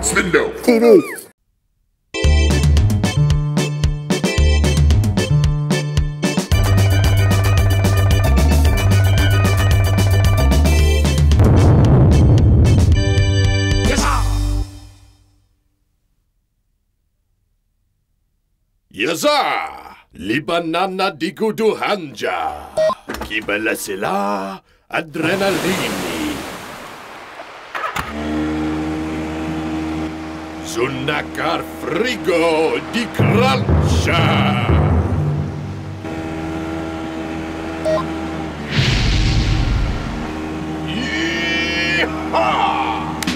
Slindo TV. Yaza! Libanan na diguduhanja. Kibala sila adrenalini. Sunakar frigo di cruncha. Yeehaw!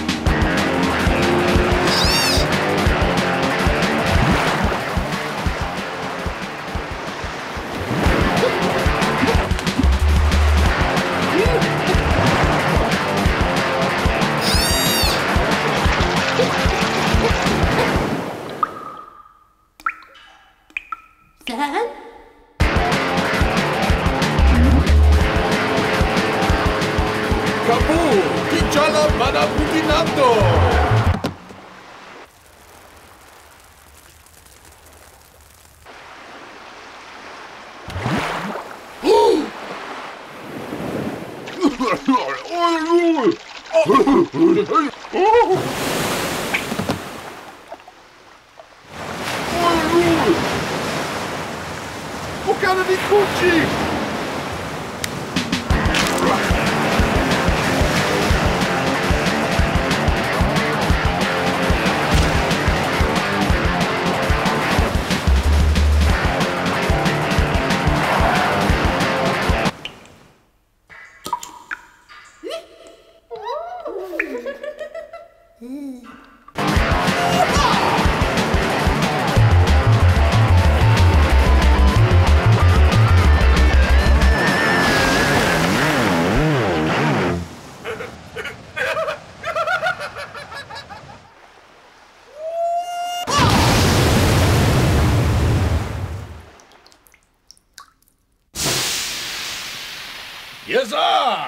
Dad? Kabu! Kijala mana putinato! O cara de curtir! Yaza!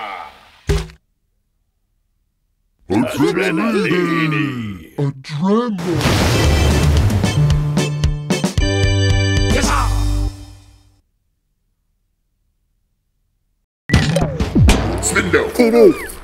Adrenalini! Adrenaline Yaza! Slindo TV.